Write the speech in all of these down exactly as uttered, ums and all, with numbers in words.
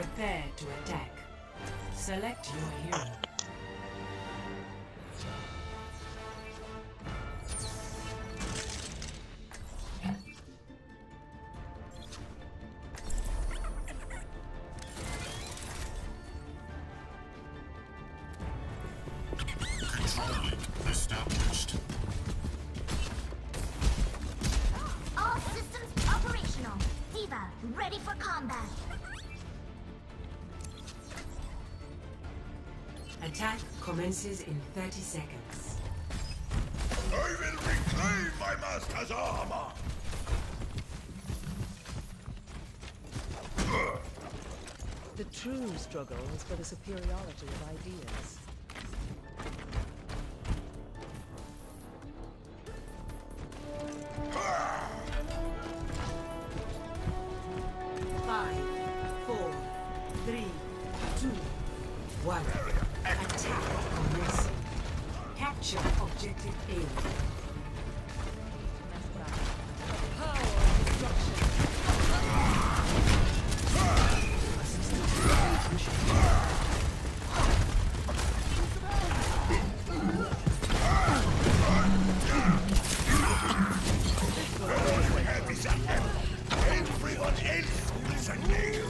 Prepare to attack. Select your hero. Control established. All systems operational. Diva, ready for combat. Attack commences in thirty seconds. I will reclaim my master's armor! The true struggle is for the superiority of ideas. Five, four, three, two, one. Attack commencing. Capture objective A. Power of destruction. Everyone else is a nail!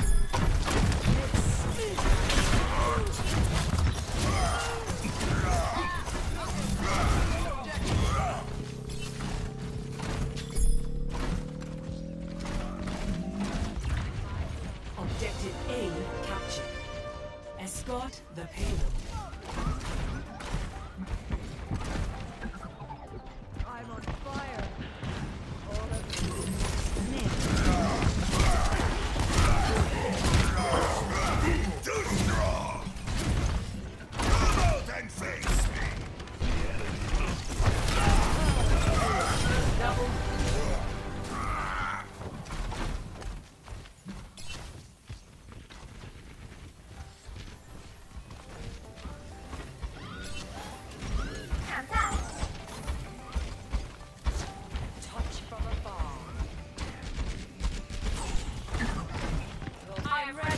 Objective A captured. Escort the payload. I'm on fire. All of you. Too strong! Come out and face me! Double. Touch from afar. I'm ready.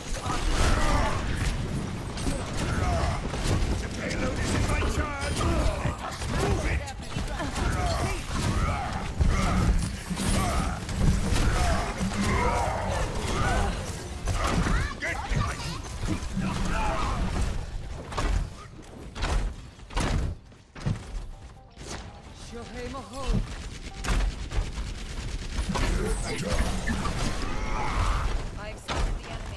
The payload is in my charge! Let us move it! Get behind me! Shohei Mahal. I accept the enemy.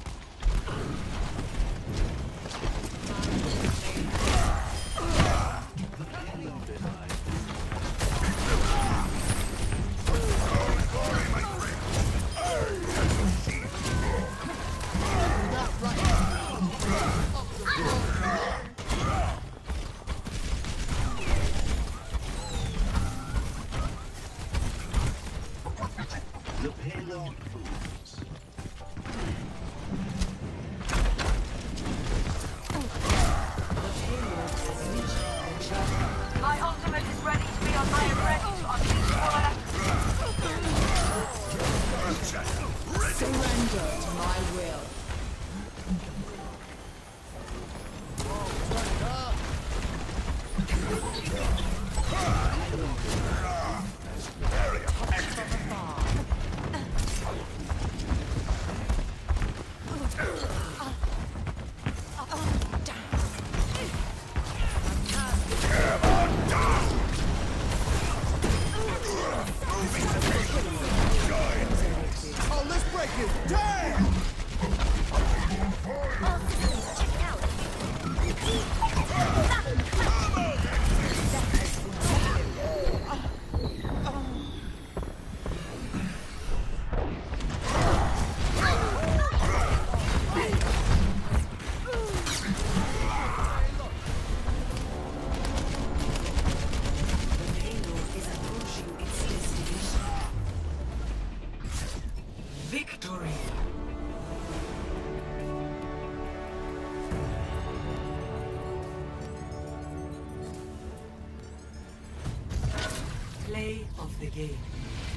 The payload moves. My ultimate is ready to be on. I am ready to unleash Surrender to my will. Oh, let's break it! Damn! All systems checked out. The payload is approaching its destination. Victory! Play of the game.